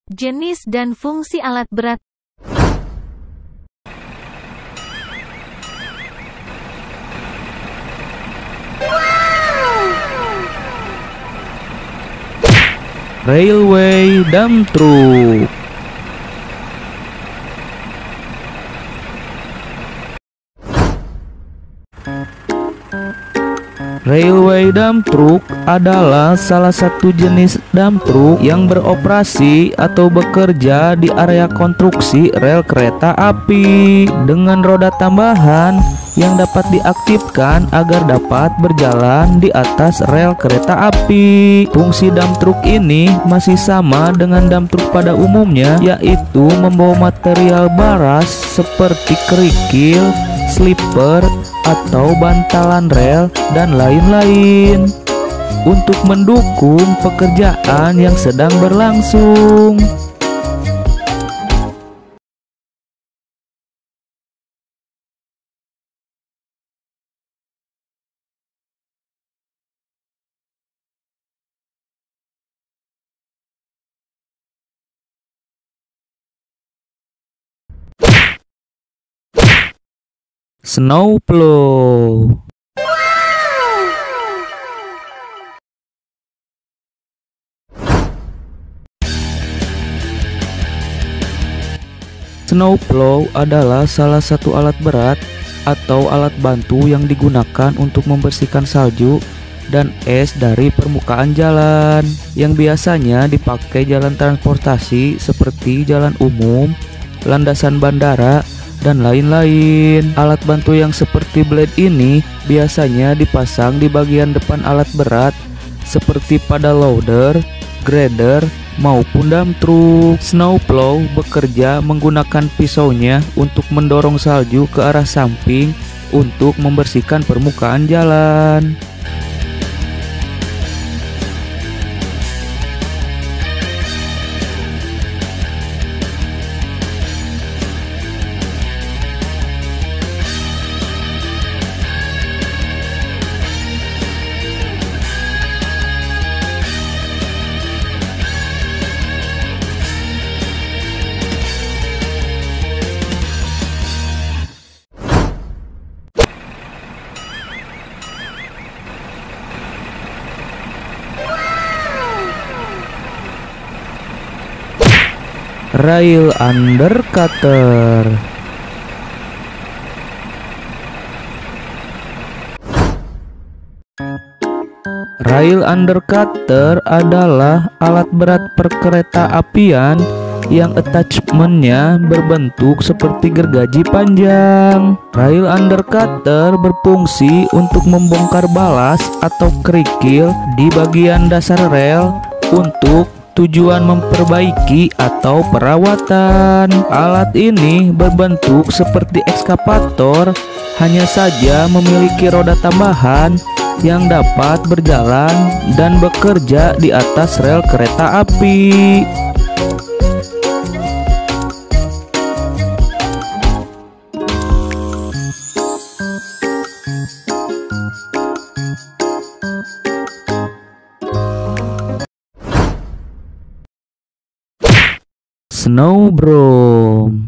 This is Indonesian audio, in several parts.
Jenis dan fungsi alat berat. Railway dump truck. Railway dump truck adalah salah satu jenis dump truck yang beroperasi atau bekerja di area konstruksi rel kereta api dengan roda tambahan yang dapat diaktifkan agar dapat berjalan di atas rel kereta api. Fungsi dump truck ini masih sama dengan dump truck pada umumnya, yaitu membawa material baras seperti kerikil, slipper, atau bantalan rel dan lain-lain untuk mendukung pekerjaan yang sedang berlangsung. Snowplow. Snowplow adalah salah satu alat berat atau alat bantu yang digunakan untuk membersihkan salju dan es dari permukaan jalan, yang biasanya dipakai jalan transportasi seperti jalan umum, landasan bandara, dan lain-lain. Alat bantu yang seperti blade ini biasanya dipasang di bagian depan alat berat seperti pada loader, grader, maupun dump truck. Snowplow bekerja menggunakan pisaunya untuk mendorong salju ke arah samping untuk membersihkan permukaan jalan. Rail undercutter. Rail undercutter adalah alat berat perkereta apian yang attachmentnya berbentuk seperti gergaji panjang. Rail undercutter berfungsi untuk membongkar balas atau kerikil di bagian dasar rel untuk tujuan memperbaiki atau perawatan. Alat ini berbentuk seperti ekskavator, hanya saja memiliki roda tambahan yang dapat berjalan dan bekerja di atas rel kereta api. Snow broom.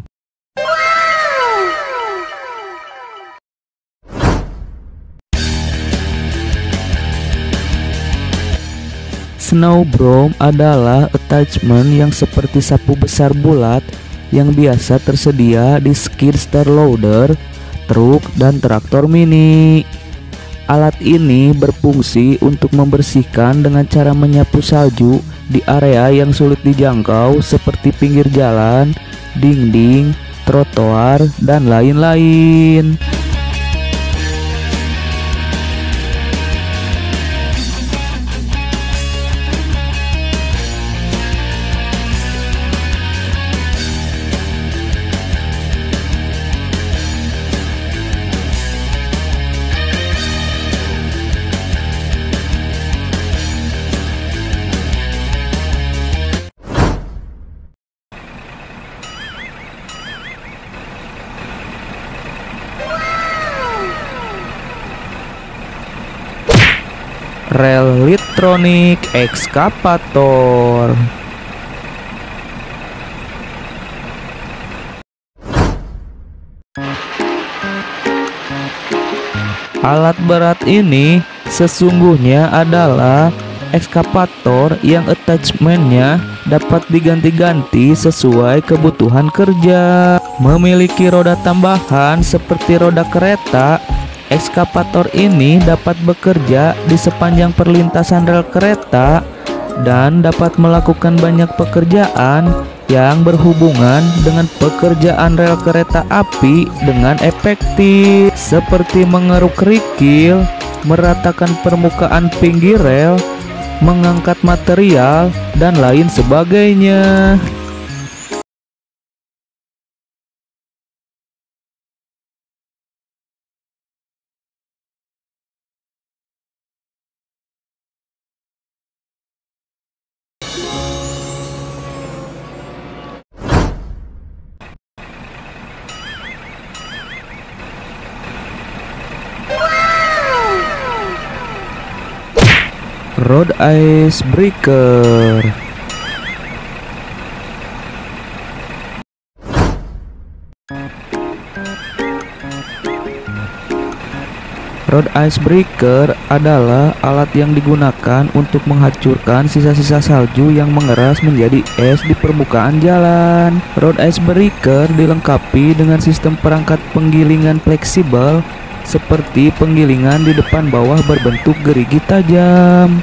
Snow broom adalah attachment yang seperti sapu besar bulat yang biasa tersedia di skid steer loader, truk, dan traktor mini. Alat ini berfungsi untuk membersihkan dengan cara menyapu salju di area yang sulit dijangkau seperti pinggir jalan, dinding, trotoar, dan lain-lain. Relitronik excavator. Alat berat ini sesungguhnya adalah ekskavator yang attachmentnya dapat diganti-ganti sesuai kebutuhan kerja. Memiliki roda tambahan seperti roda kereta, ekskavator ini dapat bekerja di sepanjang perlintasan rel kereta dan dapat melakukan banyak pekerjaan yang berhubungan dengan pekerjaan rel kereta api dengan efektif, seperti mengeruk kerikil, meratakan permukaan pinggir rel, mengangkat material, dan lain sebagainya. Road ice breaker. Road ice breaker adalah alat yang digunakan untuk menghancurkan sisa-sisa salju yang mengeras menjadi es di permukaan jalan. Road ice breaker dilengkapi dengan sistem perangkat penggilingan fleksibel seperti penggilingan di depan bawah berbentuk gerigi tajam.